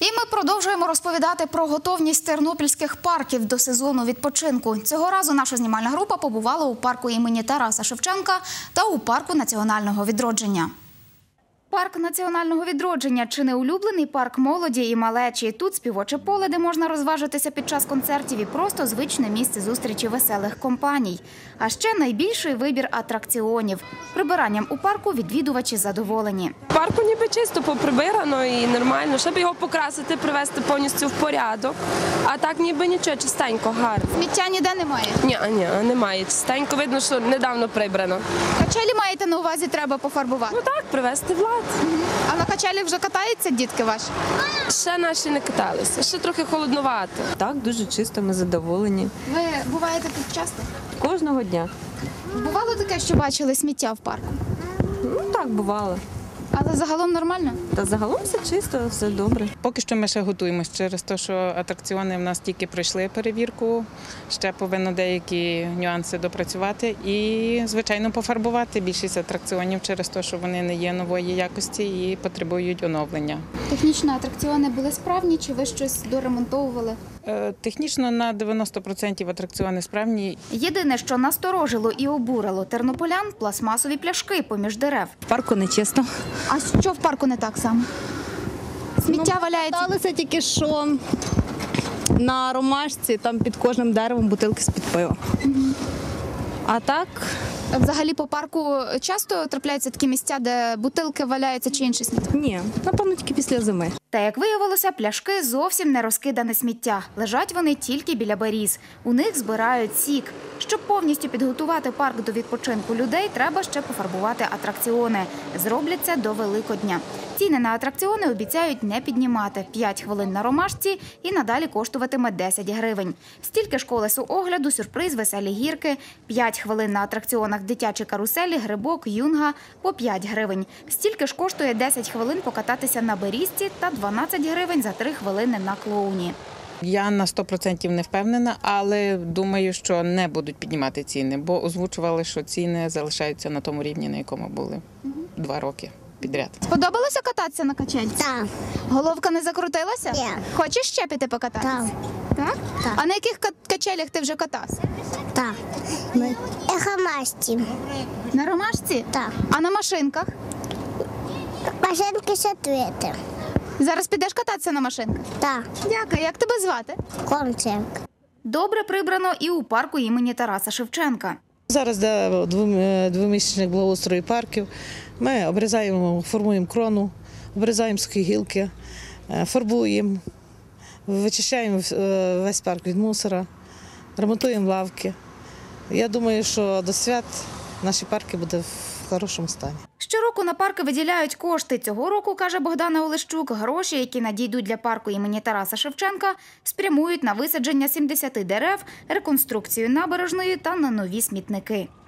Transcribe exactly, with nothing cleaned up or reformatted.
І ми продовжуємо розповідати про готовність тернопільських парків до сезону відпочинку. Цього разу наша знімальна група побувала у парку імені Тараса Шевченка та у парку національного відродження. Парк національного відродження – чи не улюблений парк молоді і малечі. Тут співоче поле, де можна розважитися під час концертів, і просто звичне місце зустрічі веселих компаній. А ще найбільший вибір атракціонів. Прибиранням у парку відвідувачі задоволені. В парку ніби чисто поприбирано і нормально, щоб його покрасити, привести повністю в порядок. А так ніби нічого, чистенько, гарно. Сміття ніде немає? Ні, ні, немає. Чистенько, видно, що недавно прибрано. Качелі маєте на увазі, треба пофарбувати? Ну так, привезти в лад. А на качелі вже катаються дітки ваші? Ще наші не каталися, ще трохи холоднувато. Так, дуже чисто, ми задоволені. Ви буваєте тут часто? Кожного дня. Бувало таке, що бачили сміття в парку? Ну так, бувало. Але загалом нормально? Та загалом все чисто, все добре. Поки що ми ще готуємося через те, що атракціони в нас тільки пройшли перевірку, ще повинно деякі нюанси допрацювати і, звичайно, пофарбувати більшість атракціонів через те, що вони не є нової якості і потребують оновлення. Технічно атракціони були справні, чи ви щось доремонтовували? Технічно на дев'яносто відсотків атракціони справні. Єдине, що насторожило і обурило тернополян – пластмасові пляшки поміж дерев. В парку не чисто. А що в парку не так само? Сміття валяється? Сталося тільки що на ромашці, там під кожним деревом бутилки з-під пива. А так, Взагалі по парку часто трапляються такі місця, де бутилки валяються чи інше сміття? ні, напевно, тільки після зими. Та, як виявилося, пляшки зовсім не розкидане сміття. Лежать вони тільки біля беріз. У них збирають сік. Щоб повністю підготувати парк до відпочинку людей, треба ще пофарбувати атракціони. Зроблять це до Великодня. Ціни на атракціони обіцяють не піднімати. п'ять хвилин на ромашці і надалі коштуватиме десять гривень. Стільки ж колесу огляду, сюрприз, веселі гірки. п'ять хвилин на атракціонах дитячі каруселі, грибок, юнга по п'ять гривень. Стільки ж коштує десять хвилин покататися на берізці та дванадцять гривень за три хвилини на клоуні. Я на сто відсотків не впевнена, але думаю, що не будуть піднімати ціни, бо озвучували, що ціни залишаються на тому рівні, на якому були два роки підряд. Сподобалося кататися на качельці? Так. Головка не закрутилася? Ні. Хочеш ще піти покататися? Так. Так? А на яких ка- качелях ти вже катався? Так. Ехамасті. На ромашці? Так. А на машинках? Машинки сатвіти. Зараз підеш кататися на машинках? Так. Дякую. Як тебе звати? Кончик. Добре прибрано і у парку імені Тараса Шевченка. Зараз йде двом- двомісячник благоустрою парків. Ми обрізаємо, формуємо крону, обрізаємо сухі гілки, е, фарбуємо, вичищаємо е, весь парк від мусора, ремонтуємо лавки. Я думаю, що до свят наші парки будуть в хорошому стані. Щороку на парки виділяють кошти. Цього року, каже Богдана Олещук, гроші, які надійдуть для парку імені Тараса Шевченка, спрямують на висадження сімдесят дерев, реконструкцію набережної та на нові смітники.